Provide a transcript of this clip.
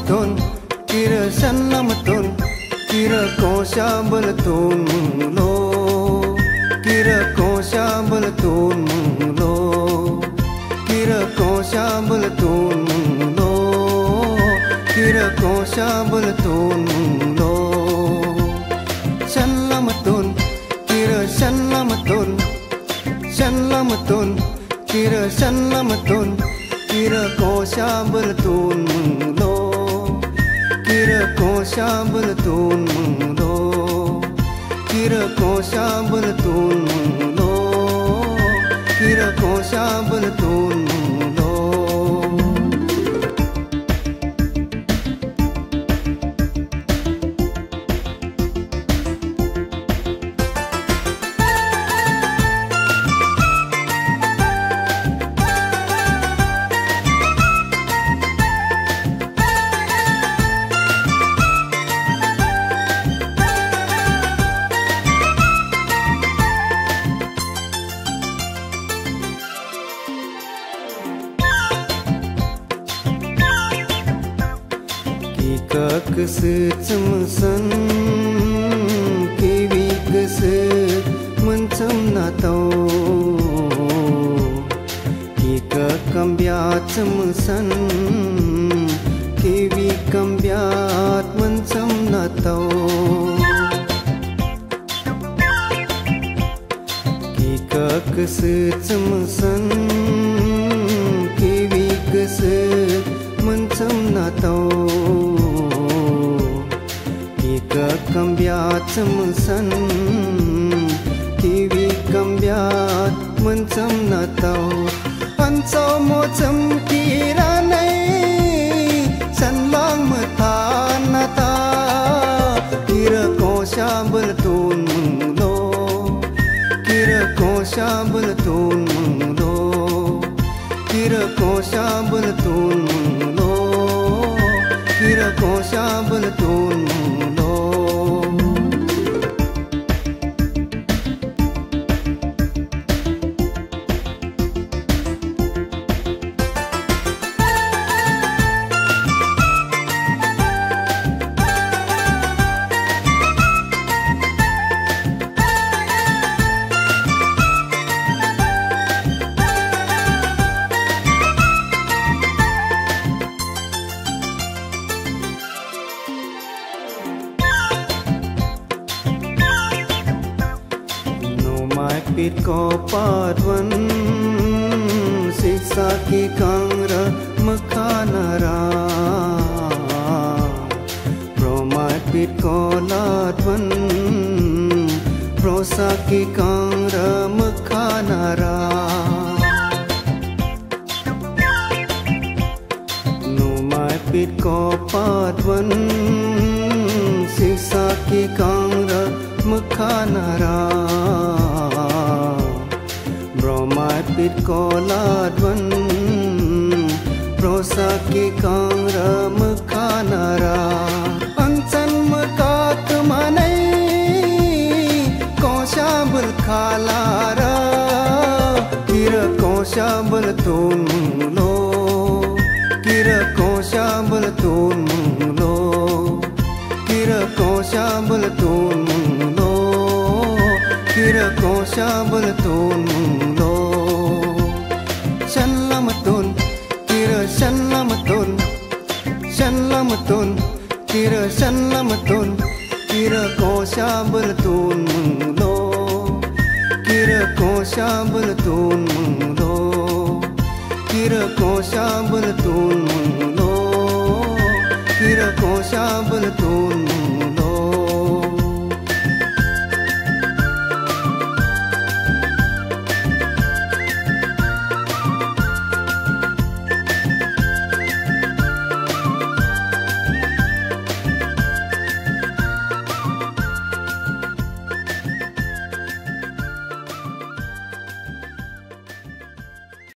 Selamatun, kira selamatun, kira Kõsha Bül tun lo, kira Kõsha Bül tun lo, kira Kõsha Bül tun lo, kira Kõsha Bül tun lo. Selamatun, kira selamatun, selamatun, kira selamatun, kira Kõsha Bül tun lo, kira Kõsha Bül tun lo, kira Kõsha Bül tun lo, kira Kõsha Bül tun lo. Kesecemasan kiwi kese mencem natau, kika kambiat cemasan kiwi kambiat mencem natau, kika kesecemasan kiwi kese mencem natau, kambiat cemasan kiwi kambiat mencem natau, ancau mo cem kiranai sanlang metan nata, kira Kõsha Bül tun lo, kira Kõsha Bül tun lo, kira Kõsha Bül tun lo, kira Kõsha Bül tun lo. Pit ko padwan siksa ki kangra makhanara, promai pit ko ladwan prosa ki kangra makhanara, numai pit ko padwan siksa ki kangra makhanara, bromai pit ko ladwan prosa ki kangra makhanara, angchan makat manai Kõsha Bül khalara, kira Kõsha Bül tun lo, kira Kõsha Bül tun lo, kira Kõsha Bül tun lo, kira Kõsha Bül tun lo. Selamatun, kira selamatun, selamatun, kira selamatun, kira Kõsha Bül tun lo, kira Kõsha Bül tun lo, kira Kõsha Bül tun lo, kira Kõsha Bül tun